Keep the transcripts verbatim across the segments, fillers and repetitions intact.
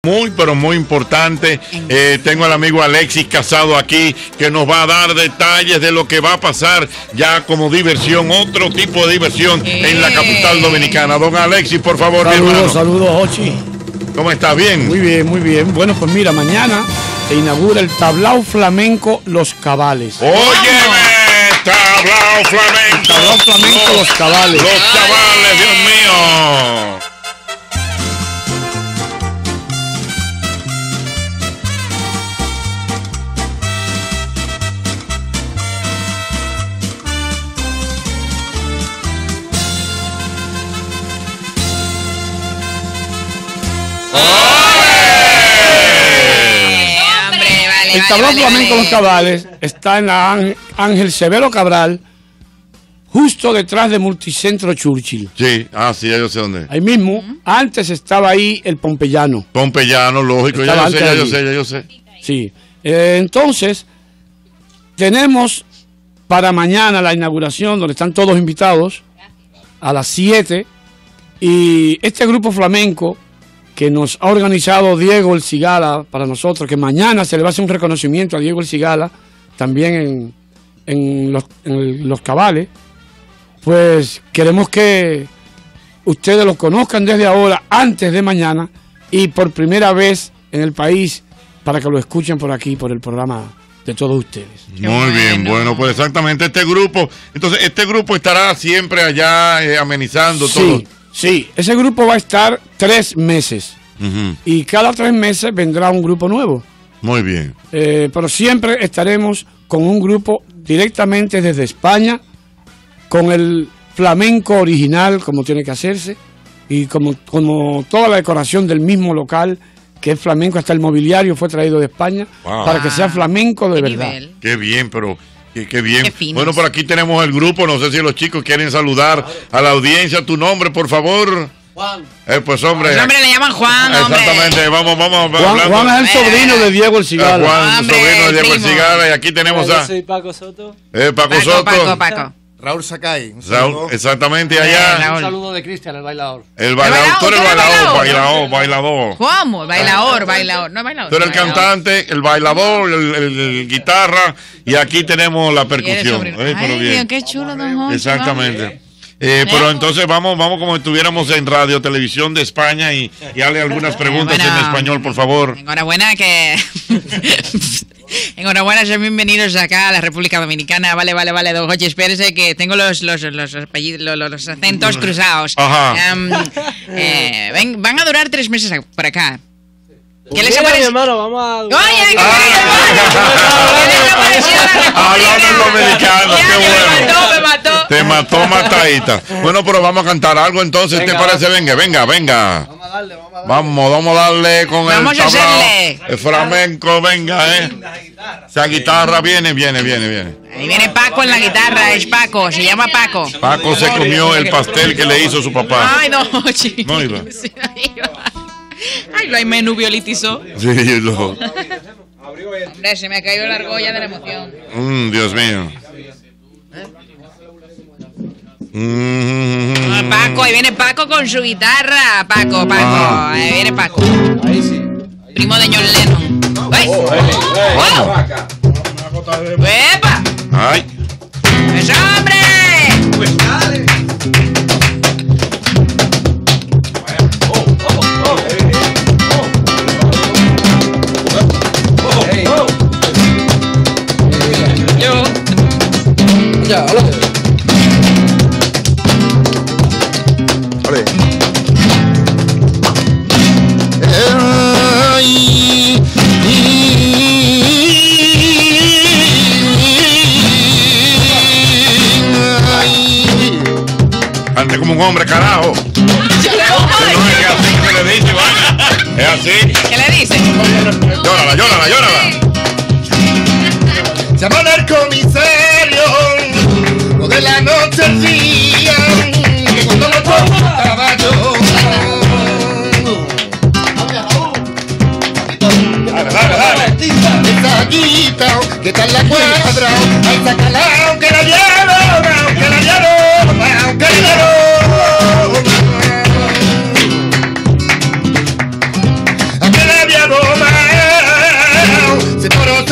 Muy, pero muy importante. Eh, tengo al amigo Alexis Casado aquí que nos va a dar detalles de lo que va a pasar ya como diversión, otro tipo de diversión eh. en la capital dominicana. Don Alexis, por favor. Saludos, saludos, Ochi. ¿Cómo estás? ¿Bien? Muy bien, muy bien. Bueno, pues mira, mañana se inaugura el tablao flamenco Los Cabales. ¡Óyeme! Tablao flamenco. Tablao flamenco Los, los Cabales. Los Cabales, Dios mío. El tablao flamenco Los Cabales está en la Ángel Severo Cabral, justo detrás de Multicentro Churchill. Sí, ah, sí, yo sé dónde. Ahí mismo, uh-huh. Antes estaba ahí el Pompeyano. Pompeyano, lógico, ya yo, sé, ya yo sé, ya yo sé. Sí, eh, entonces, tenemos para mañana la inauguración, donde están todos invitados, a las siete, y este grupo flamenco que nos ha organizado Diego El Cigala para nosotros, que mañana se le va a hacer un reconocimiento a Diego El Cigala, también en, en, los, en Los Cabales, pues queremos que ustedes los conozcan desde ahora, antes de mañana, y por primera vez en el país, para que lo escuchen por aquí, por el programa de todos ustedes. Muy bueno. bien, bueno, pues exactamente este grupo, entonces este grupo estará siempre allá eh, amenizando sí. todo. Sí, ese grupo va a estar tres meses. Uh-huh. Y cada tres meses vendrá un grupo nuevo. Muy bien. Eh, pero siempre estaremos con un grupo directamente desde España, con el flamenco original, como tiene que hacerse, y como, como toda la decoración del mismo local, que es flamenco, hasta el mobiliario fue traído de España, wow. para que sea flamenco de verdad. Nivel. Qué bien, pero... Qué, qué bien. Qué bueno, por aquí tenemos el grupo. No sé si los chicos quieren saludar a la audiencia. Tu nombre, por favor. Juan. Eh, pues hombre. El hombre le llaman Juan, hombre. Exactamente. Vamos, vamos. Juan, Juan es el sobrino de Diego El Cigala. Juan, hombre, sobrino de Diego El Cigala. Y aquí tenemos Yo a. soy Paco Soto. Eh, Paco, Paco Soto. Paco, Paco. Raúl Sacay. Raúl, exactamente, allá. Eh, un saludo de Cristian, el bailador. El bailador, tú eres el bailador, bailador, bailador. ¿Cómo? Bailador, bailador, no bailador. Tú eres el cantante, el bailador, el, el, el guitarra, y aquí tenemos la percusión. Eh, Ay, pero bien. Dios, qué chulo, don Jorge. Exactamente. Eh, pero entonces vamos, vamos como si estuviéramos en Radio Televisión de España y, y hazle algunas preguntas bueno, en español, por favor. Enhorabuena que... Enhorabuena, sean bienvenidos acá a la República Dominicana. Vale, vale, vale, don Jorge, espérese que tengo los los los, apellidos, los, los acentos cruzados. Ajá. Um, eh, ven, van a durar tres meses por acá. ¿Qué les Mira, parece? mi hermano, vamos a... Oye, ¿qué hablando dominicano, qué bueno. Me mató, me mató. Te mató matadita. Bueno, pero vamos a cantar algo entonces, venga, ¿te parece? Venga, venga, venga. Vamos a darle, vamos a darle. Vamos, vamos a darle con vamos el tablao. El flamenco, venga, eh. Esa guitarra viene, viene, viene, viene. Ahí viene Paco en la guitarra, es Paco, se llama Paco. Paco se comió el pastel que le hizo su papá. Ay, no, chico. No iba. Ay, lo hay menú violitizó. Sí, lo. Hombre, se me ha caído la argolla de la emoción. Mm, Dios mío. Mm. Ah, Paco, ahí viene Paco con su guitarra. Paco, Paco, ah. Ahí viene Paco. Ahí sí. Primo de John Lennon. ¡Ay! Oh, hey, hey, wow. ¡Epa! ¡Ay! ¡Eso, hombre! Pues dale. Ya, hola. Ole. Ande como un hombre, carajo. No es así que se le dice, ¿vale? Es así. ¿Qué le dice? Llórala, llórala, llórala. Llaman al comisario, lo de la noche al día, que cuando no estaba yo. Dale, dale, dale. Esa guita, que tal la cuadra, ay, sácala, que la llevo, que la llevo, que la llevo.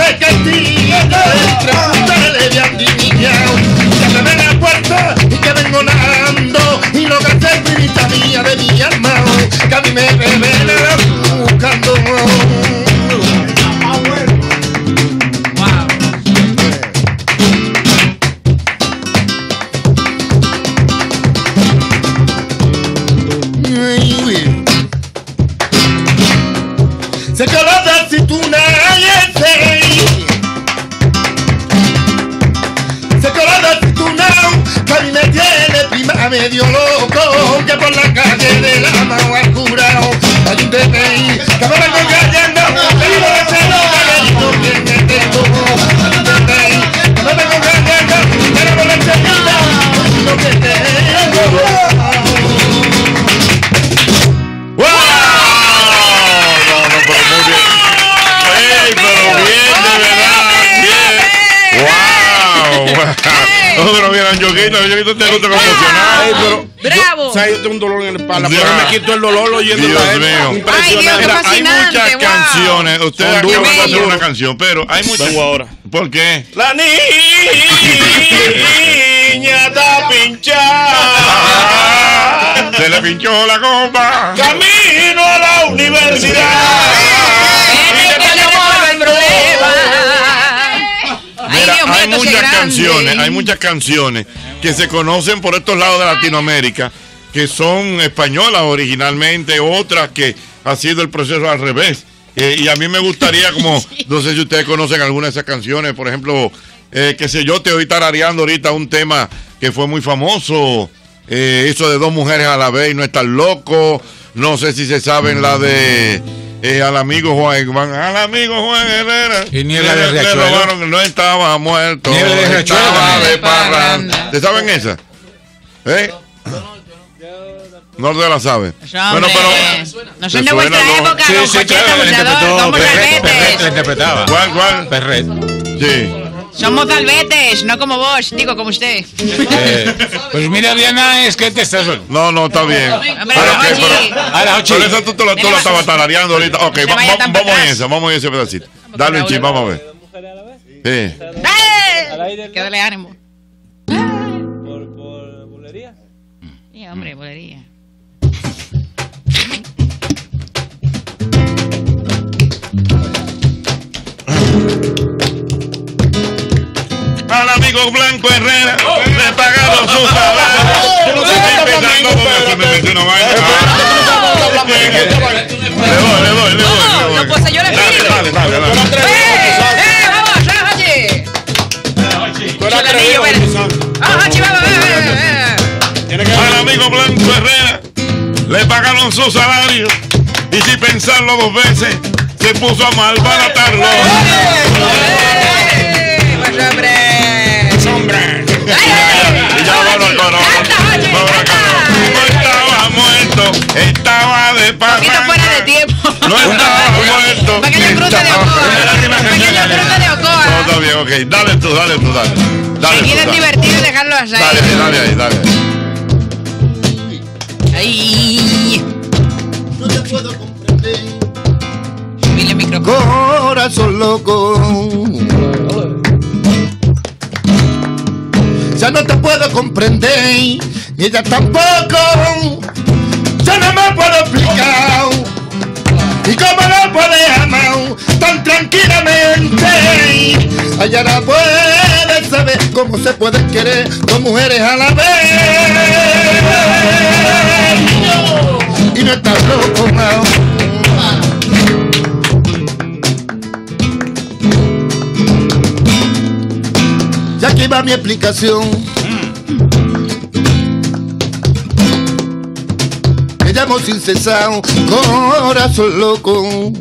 de Castillo, ustedes de Andiniñao, que me ven a puerta y que vengo nadando, y lo que hace primita mía de mi hermano, que a mí me ven buscando. Se coló de aceituna y ese se coló de aceituna, que a mí me tiene prima medio loco, que por la calle de la mano al curao hay un tete que me vengo callando, que vivo de celo, que digo que me tengo, hay un tete que me vengo callando, que vivo de celo, que digo que tengo. No, pero mira, Yoguito, Yoguito te gusta conmocionar. ¡Bravo! O sea, yo tengo un dolor en la espalda, Ya. pero me quito el dolor oyendo Dios la mío. Impresionante. Ay, Dios, qué Mira, hay fascinante, muchas wow. canciones. Ustedes Son acaban de duros, hacer duros. una canción, pero hay muchas. Vengo ahora. ¿Por qué? La niña está pinchada. Se le pinchó la copa. Camino a la universidad. Ay, Mira, Dios mío, hay esto sí es muchas grande. canciones, hay muchas canciones que se conocen por estos lados de Latinoamérica, que son españolas originalmente, otras que ha sido el proceso al revés. Eh, y a mí me gustaría, como, no sé si ustedes conocen alguna de esas canciones, por ejemplo, eh, que sé yo, te oí tarareando ahorita un tema que fue muy famoso, eh, eso de dos mujeres a la vez y no estar loco. No sé si se saben la de eh, al amigo Juan, Juan, al amigo Juan Herrera. Y Niebla le, de le Riachuelo. robaron, no estaba muerto, Niebla de Riachuelo estaba también. de parranda. ¿Te saben esa? ¿Eh? No te la sabes. Bueno, pero no son ¿te de vuestra suena, no? época, Sí, don sí, Concheta, claro, la abusador, interpretó somos Perret, Perret la salvetes. interpretaba. ¿Cuál, cuál? Perret. Sí. Somos salvetes, no como vos, digo, como usted. Eh, pues mira, Diana, es que te estás... No, no, está bien. Hombre, Pero, Jochi. ok, pero- Ahora, Jochi. Pero esa tú, te la- tú la estabas tarareando ahorita. Ok, Se va- vaya va- tan vamos para en atrás. esa, vamos en ese pedacito. Dale un chip, vamos a ver. Sí. ¡Dale! Que dale ánimo. Por, por bulería. Sí, hombre, bolería. Al amigo Blanco Herrera le pagaron su salario. Estoy empezando porque se me metió una vaina. Le doy, le doy, le doy. No, no poseyó el Dale, espíritu. dale, dale, dale. ¡Eh, eh, vamos, Jochi! Chulanillo, ven. Ah, Jochi, vamos, ven, ven, ven. Al amigo Blanco Herrera le pagaron su salario y sin pensarlo dos veces se puso a malbaratarlo. ¡Eh, pues, hombre! ¡Hombre! ¡Ay, ay! Y ya vamos al coro. ¡Canta, Jochi, Vamos al canta! coro. No estaba muerto, estaba de Un poquito fuera de parranda. tiempo. No estaba muerto. Pequeño cruce de Ocoa. Pequeño cruce de No, Ocoa. está bien, ok. Dale tú, dale tú, dale. Dale Se tú, quieren dale. divertir y dejarlo así. Dale ahí, dale ahí, dale ahí. Ay. No te puedo comprender, Subile el micrófono. corazón loco. Ya no te puedo comprender, ni ella tampoco. Ya no me puedo explicar. Y cómo no puedes amar tan tranquilamente. Allá no puedes saber cómo se pueden querer dos mujeres a la vez. Y no estás loco, no. Ya aquí va mi explicación. Me llamo sin cesar, corazón loco.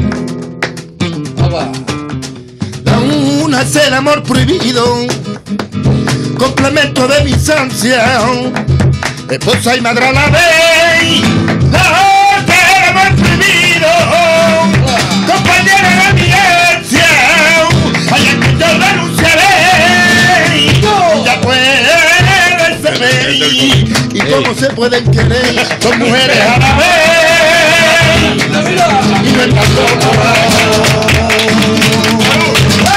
La una es el amor prohibido, complemento de mis ansias, esposa y madre a la vez. La otra es el amor prohibido, compañera de mi ansia, allá que yo renunciaré. Ya puedes saber y cómo se pueden querer dos mujeres a la vez. Y no estás loco.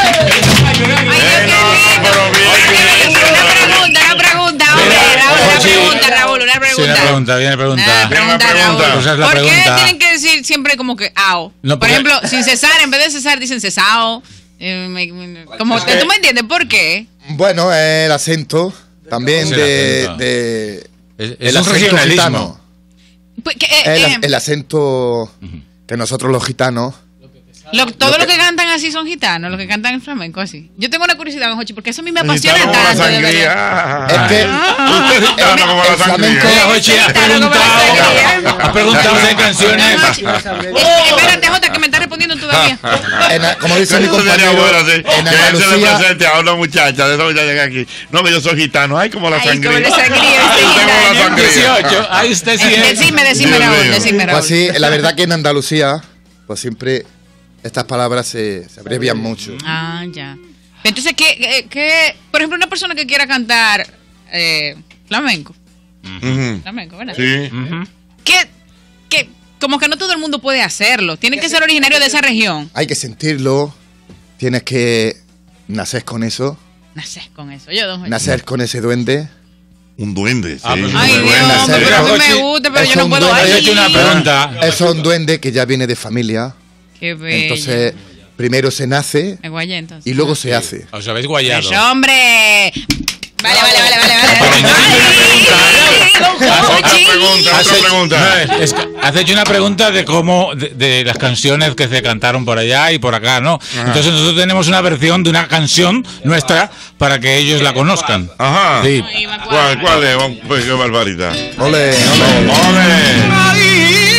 pregunta, viene pregunta. Nada, pregunta, Viene la pregunta. Raúl. Pues es la ¿Por pregunta. qué tienen que decir siempre como que ao? No, Por porque- ejemplo, sin cesar, en vez de cesar dicen cesao. Eh, me- me- como que tú me entiendes por qué. Bueno, el acento también Sí, el de, acento. de Es, es el un acento regionalismo. gitano. Pues que, eh, El, eh, el acento que nosotros los gitanos. lo- todos lo los que- que cantan así son gitanos, los que cantan en flamenco así. Yo tengo una curiosidad, Jochi, porque eso a mí me Gitano apasiona como la tanto. de sangría. verdad. Es que Usted es gitano como la el flamenco- sangría. Mira, Jochi, has Gitano como la preguntado, sangría. has preguntado de canciones. Eh, Espérate, Jota, que me está respondiendo todavía. en- como dice mi Eso sería compañero, bueno, sí. en Que él se le Andalucía, presente a una muchacha de esa muchacha que aquí. No, que yo soy gitano. Ay, como la Ay, sangría. como la sangría, Ay, este tengo la gitano. sangría. dieciocho, ahí usted sí Eh, es. Decime, decime, Dios Raúl, mío. decime, Raúl. pues sí, la verdad que en Andalucía, pues siempre estas palabras se, se abrevian mucho. Ah, ya. Entonces, ¿qué, qué, qué- por ejemplo, una persona que quiera cantar eh, flamenco, Ujú. flamenco, ¿verdad? Sí. ¿Qué, qué- como que no todo el mundo puede hacerlo. Tiene que ser originario de esa región. Hay que sentirlo, tienes que nacer con eso, Naces con eso. Yo, don Jorge. nacer con ese duende. Un duende, sí. Ah, pues, Ay, Muy Dios, buena, nacer pero sí. a mí con- me gusta, pero Es yo no un puedo. duende. He Ay, hecho una pregunta. Es un duende que ya viene de familia. Qué bello. Entonces, primero se nace Me guayé entonces. y luego se hace. Os habéis guayado. Eso, hombre. Vale, vale, vale, vale, vale. Ay, don Otra Jochi. pregunta, Has otra hecho, pregunta. no, es que has hecho una pregunta de cómo, de, de las canciones que se cantaron por allá y por acá, ¿no? Entonces nosotros tenemos una versión de una canción nuestra para que ellos la conozcan. Ajá. Sí. ¿Cuál, cuál es? Vamos, pues, qué barbaridad. Ole, ole. ¡Ole!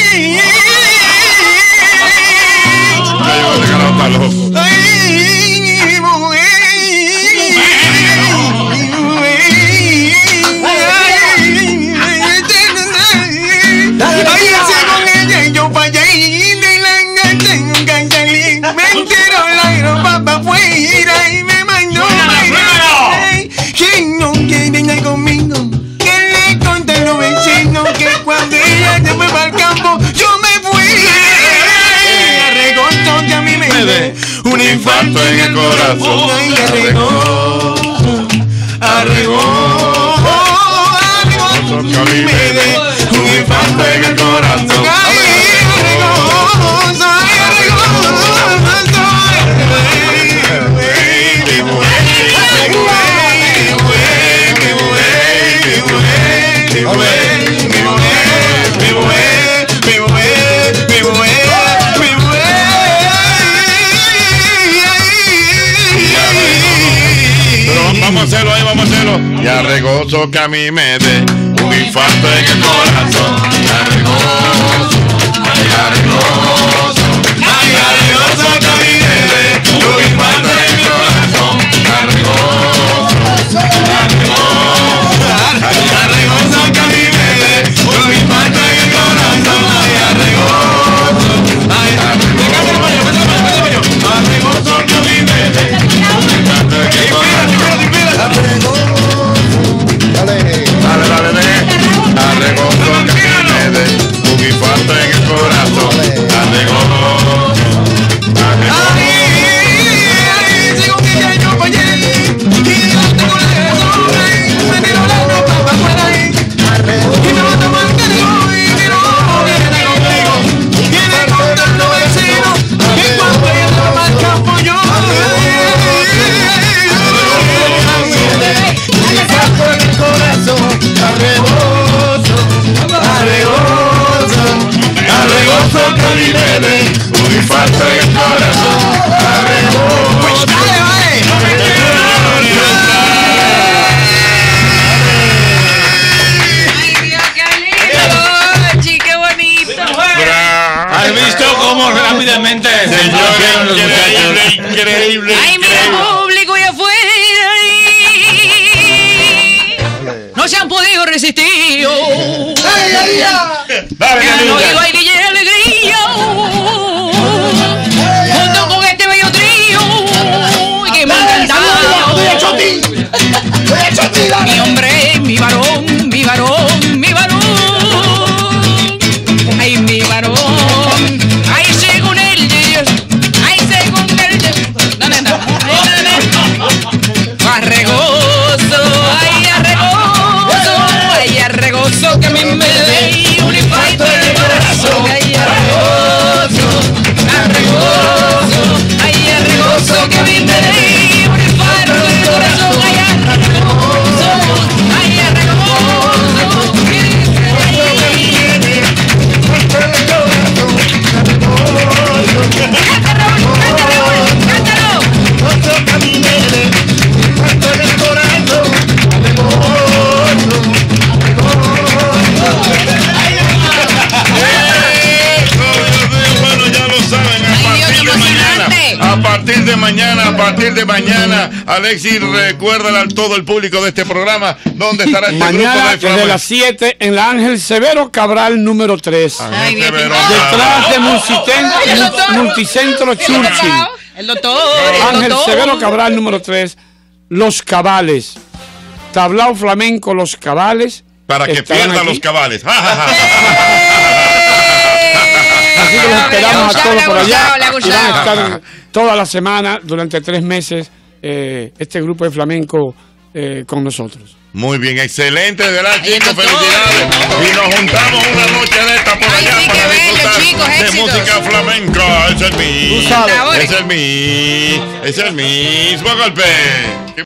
Ya yo voy a dejar a estar loco. Cuando ella se fue para el campo, yo me fui. Arregozo que a mí me dé un infarto en el corazón. Ay, arregó, arregó, arregó, que a mí me dé un infarto en el corazón. Ay, arregó, ay, Pero vamos a hacerlo ahí, vamos a hacerlo. Y arregoso que a mí me dé un infarto en el corazón. Y arregoso, ay, arregoso, ay, arregoso que a mí me dé un infarto en el corazón. Arregoso, arregoso, ay, arregoso que a mí me dé un infarto en el corazón. Ay, arregoso, ay, arregoso que a mí me dé un infarto en el corazón. Dale. Dale, dale, dale. Arregoso que me dé un infarto en el corazón. Arregoso, arregoso. Arregoso que a mí me dé un infarto en el corazón. Arregoso. Ay, Dios, qué lindo. Jochi, qué bonito. ¿Has visto cómo rápidamente se conocieron los Increíble, muchachos? increíble, Ay, mira, increíble. público y afuera. ay. No se han podido resistir. Dale, Que han oído Anita. aire y alegría. Junto con este bello trío. Que me ha encantado. Mi hombre, mi varón, mi varón, mi varón. Ay, mi varón. Ay, según él. Ay, según él. ¿Dónde está? ¿Dónde está? Arregoso, ay, arregoso, ay, arregoso que a mí me dé partir de mañana, a partir de mañana, Alexis, recuérdale a todo el público de este programa dónde estará este Mañana grupo de desde flamenco. las siete en la Ángel Severo Cabral número tres. Ay, bien. Severo. Detrás de Multicen- Ay, el doctor. Multicentro Churchill. El doctor, el Ángel doctor. Severo Cabral número tres. Los Cabales. Tablao flamenco Los Cabales. Para que estarán pierda aquí. los cabales. Ja, ja, ja. Así que los esperamos a todos por allá. Le ha Y van a gustado. estar toda la semana, durante tres meses, eh, este grupo de flamenco eh, con nosotros. Muy bien, excelente, de verdad, Ay, chicos, doctor. felicidades. Y nos juntamos una noche de esta por Ay, allá sí, para qué bello, disfrutar chicos, de éxitos. música flamenca. Es el Tú mismo, sabes. es el mismo, es el mismo golpe.